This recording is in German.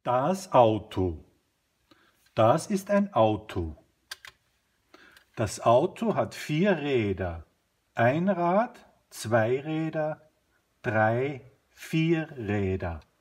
Das Auto. Das ist ein Auto. Das Auto hat 4 Räder. Ein Rad, 2 Räder, 3, 4 Räder.